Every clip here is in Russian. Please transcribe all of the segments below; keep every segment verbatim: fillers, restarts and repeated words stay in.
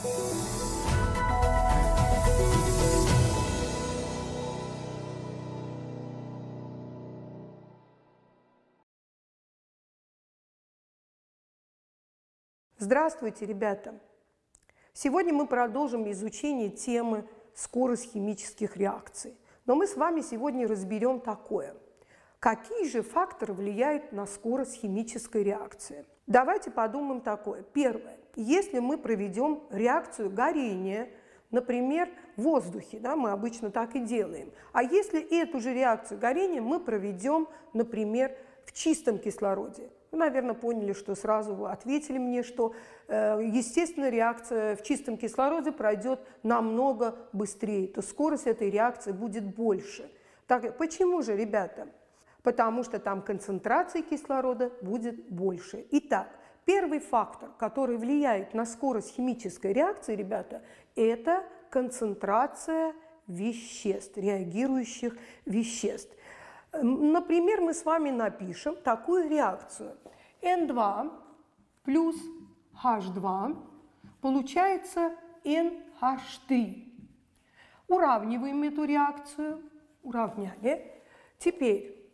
Здравствуйте, ребята! Сегодня мы продолжим изучение темы скорость химических реакций. Но мы с вами сегодня разберем такое. Какие же факторы влияют на скорость химической реакции? Давайте подумаем такое. Первое. Если мы проведем реакцию горения, например, в воздухе, да, мы обычно так и делаем. А если эту же реакцию горения мы проведем, например, в чистом кислороде? Вы, наверное, поняли, что сразу вы ответили мне, что, э, естественно, реакция в чистом кислороде пройдет намного быстрее, то скорость этой реакции будет больше. Так, почему же, ребята? Потому что там концентрация кислорода будет больше. Итак, первый фактор, который влияет на скорость химической реакции, ребята, это концентрация веществ, реагирующих веществ. Например, мы с вами напишем такую реакцию. эн два плюс аш два получается эн аш три. Уравниваем эту реакцию. Уравняли. Теперь,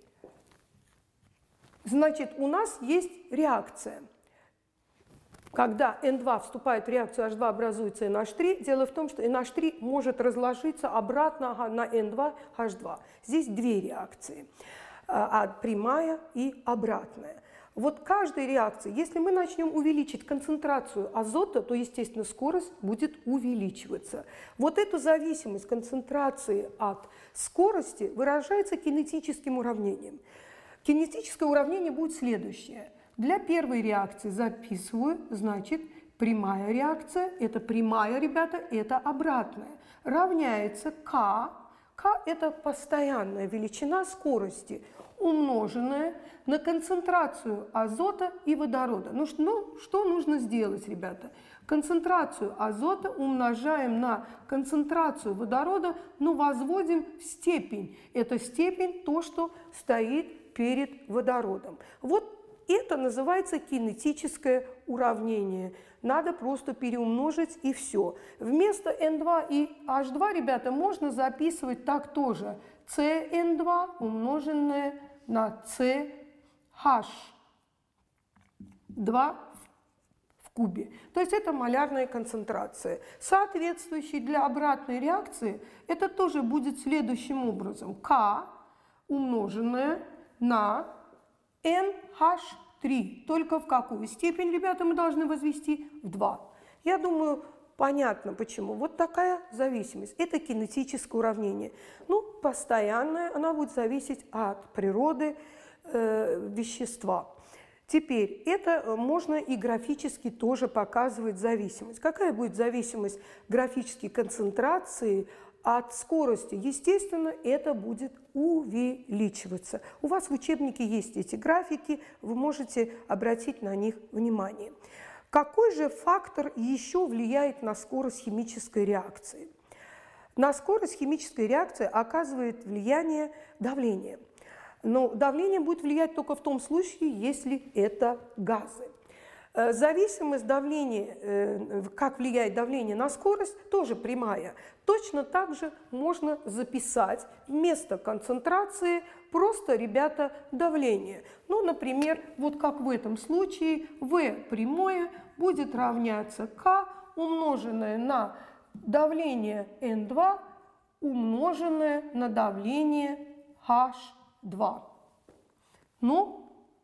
значит, у нас есть реакция. Когда эн два вступает в реакцию аш два, образуется эн аш три. Дело в том, что эн аш три может разложиться обратно на эн два аш два. Здесь две реакции, прямая и обратная. Вот каждой реакции, если мы начнем увеличить концентрацию азота, то, естественно, скорость будет увеличиваться. Вот эту зависимость концентрации от скорости выражается кинетическим уравнением. Кинетическое уравнение будет следующее. Для первой реакции записываю, значит, прямая реакция, это прямая, ребята, это обратная, равняется k. K – это постоянная величина скорости, умноженная на концентрацию азота и водорода. Ну, ну что нужно сделать, ребята? Концентрацию азота умножаем на концентрацию водорода, ну, возводим в степень. Это степень то, что стоит перед водородом. Вот это называется кинетическое уравнение. Надо просто переумножить и все. Вместо эн два и аш два, ребята, можно записывать так тоже. си эн два умноженное на си эйч два в кубе. То есть это малярная концентрация. Соответствующий для обратной реакции это тоже будет следующим образом. К умноженное на эн аш три. Только в какую степень, ребята, мы должны возвести? В два. Я думаю, понятно почему. Вот такая зависимость. Это кинетическое уравнение. Ну, постоянная, она будет зависеть от природы э, вещества. Теперь, это можно и графически тоже показывать зависимость. Какая будет зависимость графической концентрации от скорости? Естественно, это будет увеличиваться. У вас в учебнике есть эти графики, вы можете обратить на них внимание. Какой же фактор еще влияет на скорость химической реакции? На скорость химической реакции оказывает влияние давление. Но давление будет влиять только в том случае, если это газы. Зависимость давления, как влияет давление на скорость, тоже прямая. Точно так же можно записать вместо концентрации просто, ребята, давление. Ну, например, вот как в этом случае, V прямое будет равняться K умноженное на давление эн два умноженное на давление аш два. Ну,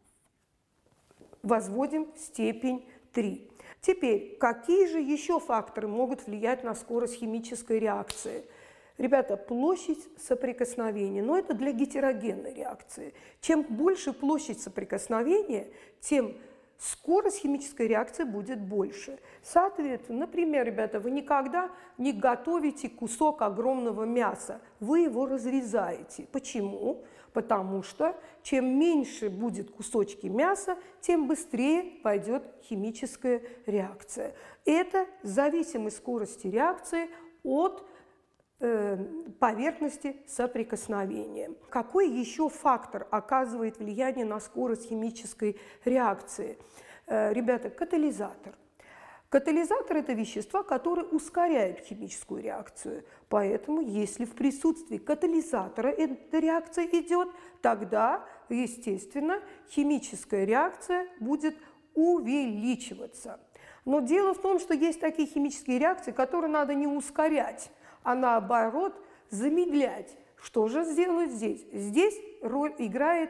возводим степень три. Теперь, какие же еще факторы могут влиять на скорость химической реакции? Ребята, площадь соприкосновения, но это для гетерогенной реакции. Чем больше площадь соприкосновения, тем скорость химической реакции будет больше. Соответственно, например, ребята, вы никогда не готовите кусок огромного мяса, вы его разрезаете. Почему? Потому что чем меньше будет кусочки мяса, тем быстрее пойдет химическая реакция. Это зависимость скорости реакции от поверхности соприкосновения. Какой еще фактор оказывает влияние на скорость химической реакции? Ребята, катализатор. Катализатор – это вещества, которые ускоряют химическую реакцию. Поэтому, если в присутствии катализатора эта реакция идет, тогда, естественно, химическая реакция будет увеличиваться. Но дело в том, что есть такие химические реакции, которые надо не ускорять, а наоборот замедлять. Что же сделать здесь? Здесь роль играет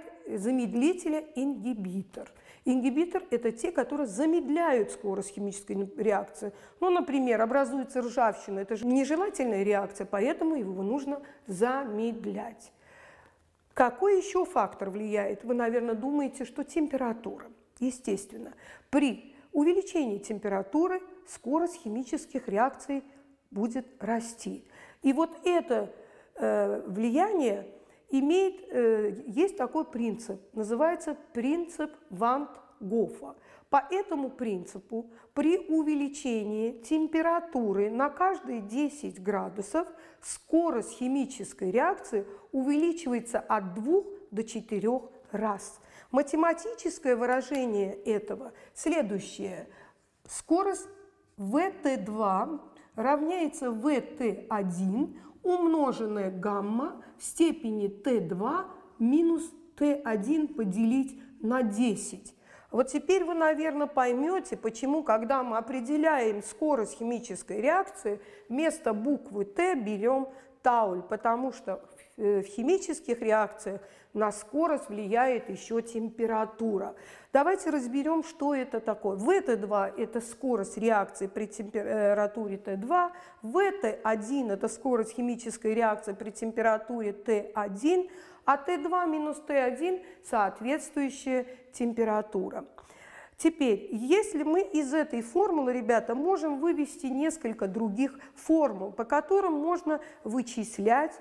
замедлителя-ингибитор. Ингибитор – это те, которые замедляют скорость химической реакции. Ну, например, образуется ржавчина. Это же нежелательная реакция, поэтому его нужно замедлять. Какой еще фактор влияет? Вы, наверное, думаете, что температура. Естественно, при увеличении температуры скорость химических реакций будет расти. И вот это э, влияние имеет, э, есть такой принцип, называется принцип Ван Гофа. По этому принципу при увеличении температуры на каждые десять градусов скорость химической реакции увеличивается от двух до четырёх раз. Математическое выражение этого следующее. Скорость вэ тэ два равняется вэ тэ один умноженное гамма в степени тэ два минус тэ один поделить на десять. Вот теперь вы, наверное, поймете, почему, когда мы определяем скорость химической реакции, вместо буквы Т берем тауль, потому что в химических реакциях на скорость влияет еще температура. Давайте разберем, что это такое. вэ тэ два – это скорость реакции при температуре тэ два, вэ тэ один – это скорость химической реакции при температуре тэ один, а тэ два минус тэ один – соответствующая температура. Теперь, если мы из этой формулы, ребята, можем вывести несколько других формул, по которым можно вычислять,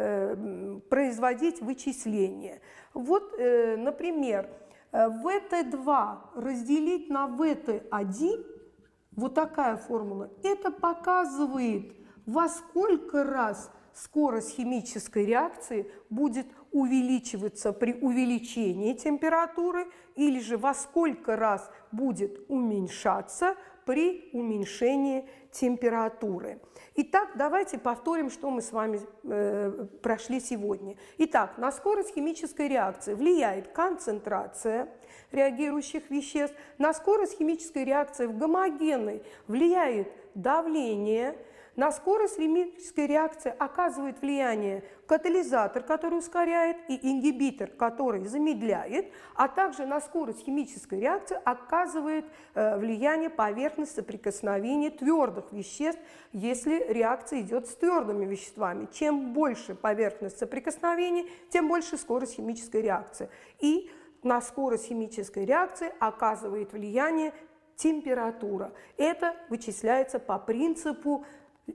э, производить вычисления. Вот, э, например, вэ тэ два разделить на вэ тэ один, вот такая формула, это показывает, во сколько раз скорость химической реакции будет увеличиваться при увеличении температуры или же во сколько раз будет уменьшаться при уменьшении температуры. Итак, давайте повторим, что мы с вами э, прошли сегодня. Итак, на скорость химической реакции влияет концентрация реагирующих веществ, на скорость химической реакции в гомогенной влияет давление, на скорость химической реакции оказывает влияние катализатор, который ускоряет, и ингибитор, который замедляет, а также на скорость химической реакции оказывает э, влияние поверхность соприкосновения твердых веществ, если реакция идет с твердыми веществами. Чем больше поверхность соприкосновения, тем больше скорость химической реакции. И на скорость химической реакции оказывает влияние температура. Это вычисляется по принципу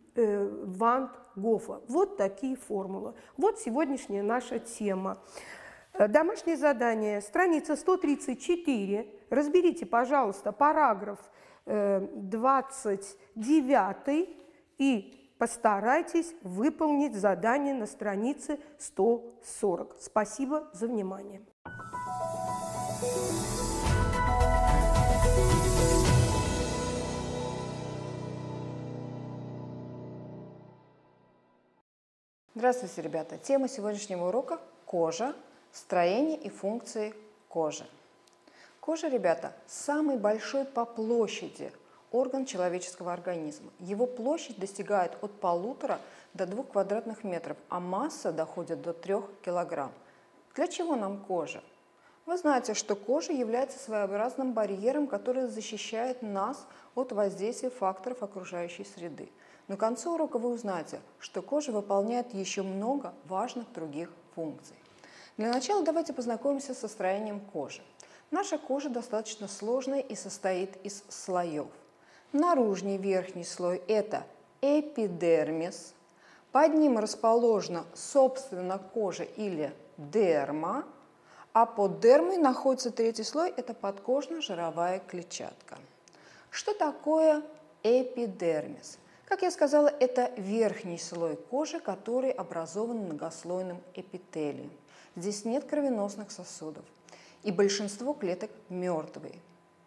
Ван Гофа. Вот такие формулы. Вот сегодняшняя наша тема. Домашнее задание, страница сто тридцать четыре. Разберите, пожалуйста, параграф двадцать девять и постарайтесь выполнить задание на странице сто сорок. Спасибо за внимание. Здравствуйте, ребята! Тема сегодняшнего урока – кожа, строение и функции кожи. Кожа, ребята, самый большой по площади орган человеческого организма. Его площадь достигает от полутора до двух квадратных метров, а масса доходит до трех килограмм. Для чего нам кожа? Вы знаете, что кожа является своеобразным барьером, который защищает нас от воздействия факторов окружающей среды. Но к концу урока вы узнаете, что кожа выполняет еще много важных других функций. Для начала давайте познакомимся со строением кожи. Наша кожа достаточно сложная и состоит из слоев. Наружный верхний слой – это эпидермис. Под ним расположена, собственно, кожа или дерма. А под дермой находится третий слой – это подкожно-жировая клетчатка. Что такое эпидермис? Как я сказала, это верхний слой кожи, который образован многослойным эпителием. Здесь нет кровеносных сосудов, и большинство клеток мертвые.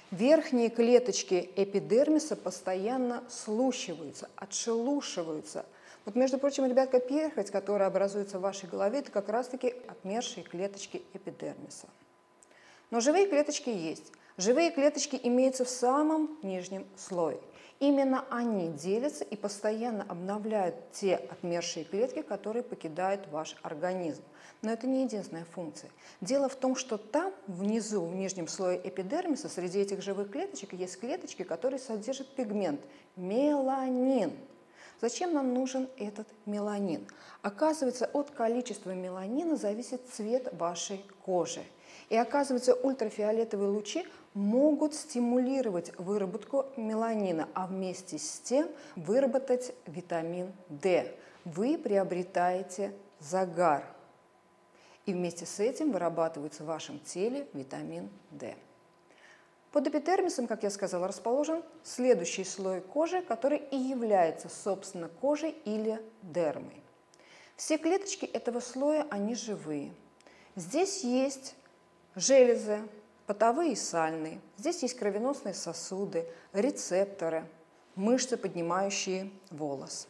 Верхние клеточки эпидермиса постоянно слущиваются, отшелушиваются. Вот, между прочим, ребятка, перхоть, которая образуется в вашей голове, это как раз-таки отмершие клеточки эпидермиса. Но живые клеточки есть. Живые клеточки имеются в самом нижнем слое. Именно они делятся и постоянно обновляют те отмершие клетки, которые покидают ваш организм. Но это не единственная функция. Дело в том, что там, внизу, в нижнем слое эпидермиса, среди этих живых клеточек есть клеточки, которые содержат пигмент – меланин. Зачем нам нужен этот меланин? Оказывается, от количества меланина зависит цвет вашей кожи. И оказывается, ультрафиолетовые лучи могут стимулировать выработку меланина, а вместе с тем выработать витамин D. Вы приобретаете загар. И вместе с этим вырабатывается в вашем теле витамин D. Под эпидермисом, как я сказала, расположен следующий слой кожи, который и является, собственно, кожей или дермой. Все клеточки этого слоя, они живые. Здесь есть железы, потовые и сальные. Здесь есть кровеносные сосуды, рецепторы, мышцы, поднимающие волос.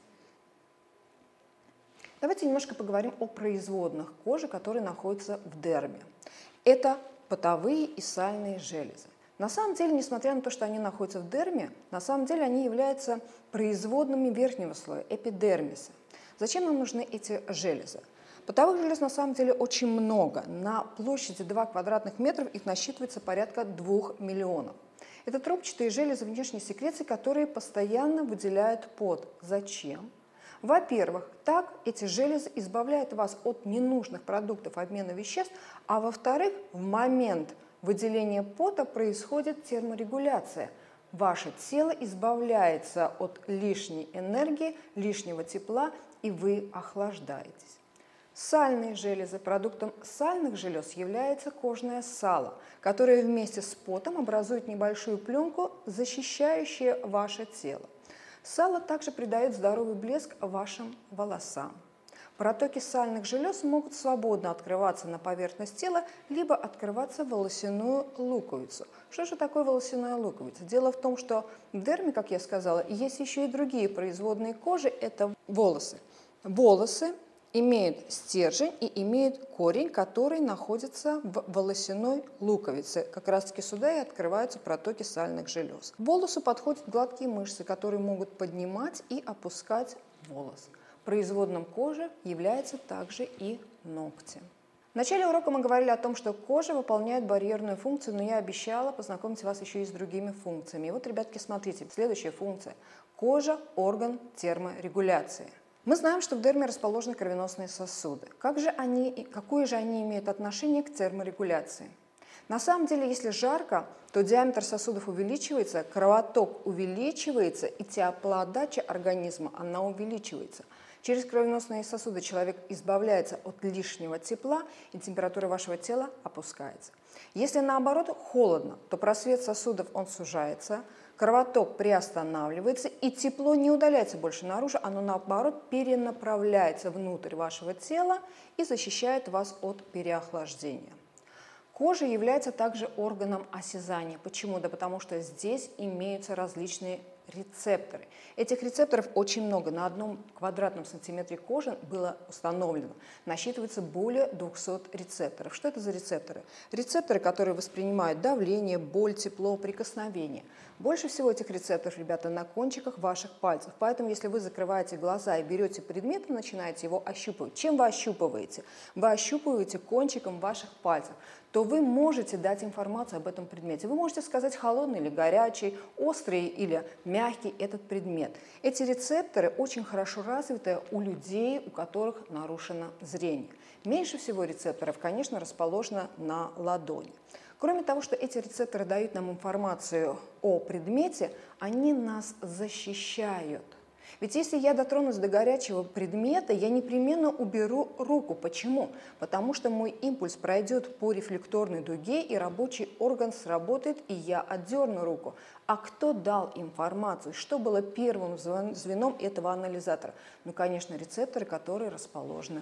Давайте немножко поговорим о производных кожи, которые находятся в дерме. Это потовые и сальные железы. На самом деле, несмотря на то, что они находятся в дерме, на самом деле они являются производными верхнего слоя, эпидермиса. Зачем нам нужны эти железы? Потовых желез на самом деле очень много. На площади два квадратных метров их насчитывается порядка двух миллионов. Это трубчатые железы внешней секреции, которые постоянно выделяют пот. Зачем? Во-первых, так эти железы избавляют вас от ненужных продуктов обмена веществ, а во-вторых, в момент выделения пота происходит терморегуляция. Ваше тело избавляется от лишней энергии, лишнего тепла, и вы охлаждаетесь. Сальные железы. Продуктом сальных желез является кожное сало, которое вместе с потом образует небольшую пленку, защищающую ваше тело. Сало также придает здоровый блеск вашим волосам. Протоки сальных желез могут свободно открываться на поверхность тела, либо открываться в волосяную луковицу. Что же такое волосяная луковица? Дело в том, что в дерме, как я сказала, есть еще и другие производные кожи – это волосы. Волосы имеют стержень и имеют корень, который находится в волосяной луковице. Как раз таки сюда и открываются протоки сальных желез. К волосу подходят гладкие мышцы, которые могут поднимать и опускать волос. Производным кожи являются также и ногти. В начале урока мы говорили о том, что кожа выполняет барьерную функцию, но я обещала познакомить вас еще и с другими функциями. И вот, ребятки, смотрите, следующая функция. Кожа – орган терморегуляции. Мы знаем, что в дерме расположены кровеносные сосуды. Как же они, какое же они имеют отношение к терморегуляции? На самом деле, если жарко, то диаметр сосудов увеличивается, кровоток увеличивается, и теплоотдача организма, она увеличивается. Через кровеносные сосуды человек избавляется от лишнего тепла, и температура вашего тела опускается. Если наоборот холодно, то просвет сосудов он сужается, кровоток приостанавливается, и тепло не удаляется больше наружу, оно наоборот перенаправляется внутрь вашего тела и защищает вас от переохлаждения. Кожа является также органом осязания. Почему? Да потому что здесь имеются различные рецепторы. Этих рецепторов очень много. На одном квадратном сантиметре кожи было установлено, насчитывается более двухсот рецепторов. Что это за рецепторы? Рецепторы, которые воспринимают давление, боль, тепло, прикосновение. Больше всего этих рецепторов, ребята, на кончиках ваших пальцев. Поэтому, если вы закрываете глаза и берете предмет и начинаете его ощупывать, чем вы ощупываете? Вы ощупываете кончиком ваших пальцев, то вы можете дать информацию об этом предмете. Вы можете сказать, холодный или горячий, острый или мягкий этот предмет. Эти рецепторы очень хорошо развиты у людей, у которых нарушено зрение. Меньше всего рецепторов, конечно, расположено на ладони. Кроме того, что эти рецепторы дают нам информацию о предмете, они нас защищают. Ведь если я дотронусь до горячего предмета, я непременно уберу руку. Почему? Потому что мой импульс пройдет по рефлекторной дуге, и рабочий орган сработает, и я отдерну руку. А кто дал информацию? Что было первым звеном этого анализатора? Ну, конечно, рецепторы, которые расположены в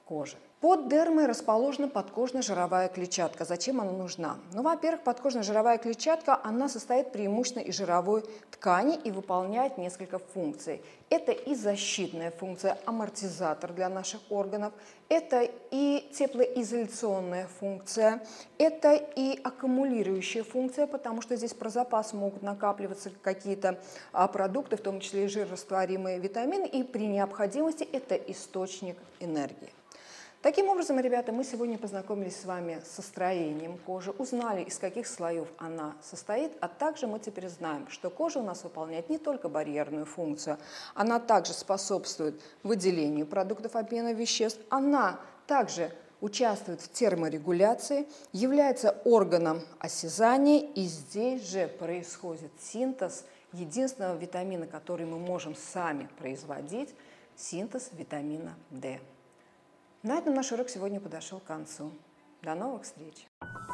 кожи. Под дермой расположена подкожно-жировая клетчатка. Зачем она нужна? Ну, во-первых, подкожно-жировая клетчатка, она состоит преимущественно из жировой ткани и выполняет несколько функций. Это и защитная функция, амортизатор для наших органов, это и теплоизоляционная функция, это и аккумулирующая функция, потому что здесь про запас могут накапливаться какие-то продукты, в том числе и жирорастворимые витамины, и при необходимости это источник энергии. Таким образом, ребята, мы сегодня познакомились с вами со строением кожи, узнали, из каких слоев она состоит, а также мы теперь знаем, что кожа у нас выполняет не только барьерную функцию, она также способствует выделению продуктов обмена веществ, она также участвует в терморегуляции, является органом осязания, и здесь же происходит синтез единственного витамина, который мы можем сами производить, синтез витамина D. На этом наш урок сегодня подошел к концу. До новых встреч!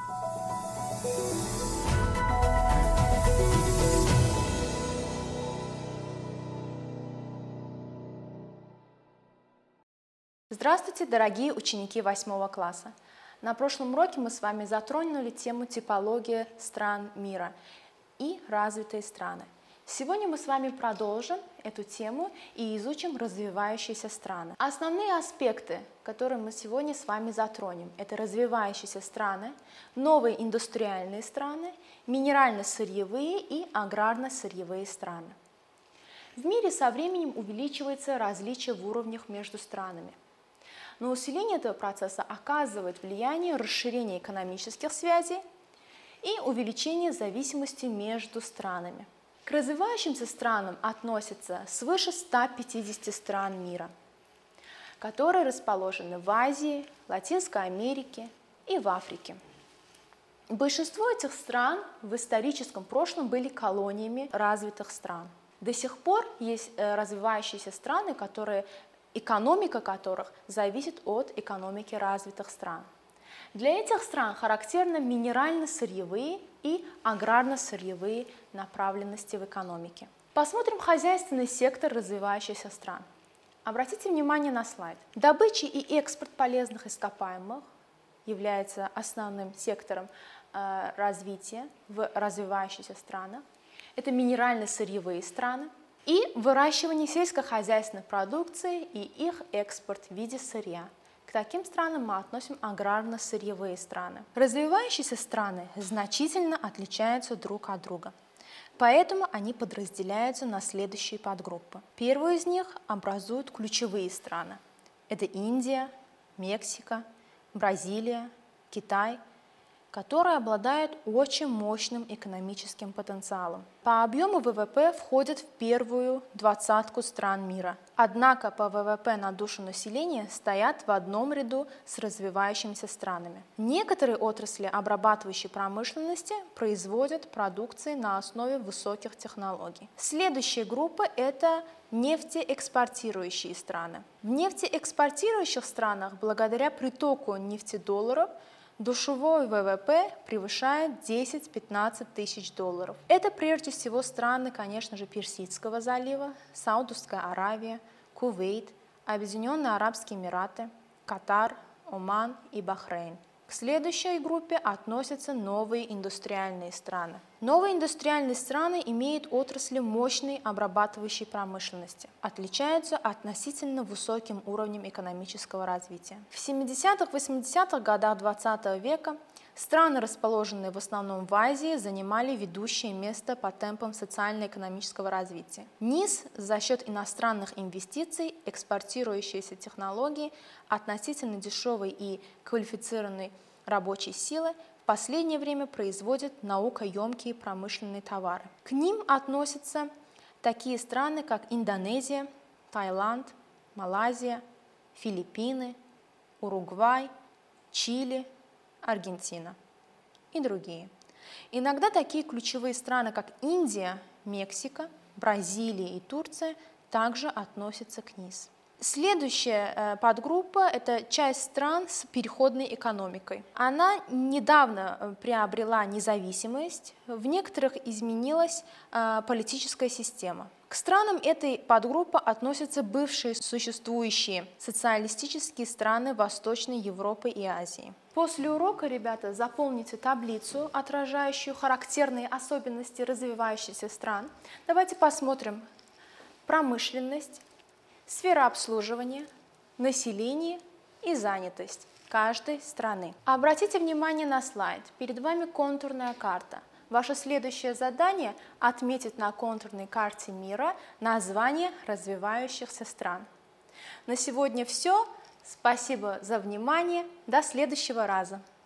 Здравствуйте, дорогие ученики восьмого класса! На прошлом уроке мы с вами затронули тему типологии стран мира и развитые страны. Сегодня мы с вами продолжим эту тему и изучим развивающиеся страны. Основные аспекты, которые мы сегодня с вами затронем, это развивающиеся страны, новые индустриальные страны, минерально-сырьевые и аграрно-сырьевые страны. В мире со временем увеличивается различие в уровнях между странами. На усиление этого процесса оказывает влияние расширение экономических связей и увеличение зависимости между странами. К развивающимся странам относятся свыше ста пятидесяти стран мира, которые расположены в Азии, Латинской Америке и в Африке. Большинство этих стран в историческом прошлом были колониями развитых стран. До сих пор есть развивающиеся страны, которые, экономика которых зависит от экономики развитых стран. Для этих стран характерны минерально-сырьевые и аграрно-сырьевые направленности в экономике. Посмотрим хозяйственный сектор развивающихся стран. Обратите внимание на слайд. Добыча и экспорт полезных ископаемых является основным сектором э, развития в развивающихся странах. Это минерально-сырьевые страны и выращивание сельскохозяйственной продукции и их экспорт в виде сырья. К таким странам мы относим аграрно-сырьевые страны. Развивающиеся страны значительно отличаются друг от друга, поэтому они подразделяются на следующие подгруппы. Первую из них образуют ключевые страны. Это Индия, Мексика, Бразилия, Китай, которые обладают очень мощным экономическим потенциалом. По объему ВВП входят в первую двадцатку стран мира. Однако по ВВП на душу населения стоят в одном ряду с развивающимися странами. Некоторые отрасли обрабатывающей промышленности производят продукции на основе высоких технологий. Следующая группа – это нефтеэкспортирующие страны. В нефтеэкспортирующих странах благодаря притоку нефтедолларов душевой ВВП превышает десять-пятнадцать тысяч долларов. Это прежде всего страны, конечно же, Персидского залива, Саудовская Аравия, Кувейт, Объединенные Арабские Эмираты, Катар, Оман и Бахрейн. К следующей группе относятся новые индустриальные страны. Новые индустриальные страны имеют отрасли мощной обрабатывающей промышленности, отличаются относительно высоким уровнем экономического развития. В семидесятых-восьмидесятых годах двадцатого века страны, расположенные в основном в Азии, занимали ведущее место по темпам социально-экономического развития. НИС за счет иностранных инвестиций, экспортирующиеся технологии, относительно дешевой и квалифицированной рабочей силы в последнее время производят наукоемкие промышленные товары. К ним относятся такие страны, как Индонезия, Таиланд, Малайзия, Филиппины, Уругвай, Чили, Аргентина и другие. Иногда такие ключевые страны, как Индия, Мексика, Бразилия и Турция, также относятся к НИС. Следующая подгруппа – это часть стран с переходной экономикой. Она недавно приобрела независимость, в некоторых изменилась политическая система. К странам этой подгруппы относятся бывшие существующие социалистические страны Восточной Европы и Азии. После урока, ребята, заполните таблицу, отражающую характерные особенности развивающихся стран. Давайте посмотрим промышленность, сфера обслуживания, население и занятость каждой страны. Обратите внимание на слайд. Перед вами контурная карта. Ваше следующее задание – отметить на контурной карте мира названия развивающихся стран. На сегодня все. Спасибо за внимание. До следующего раза.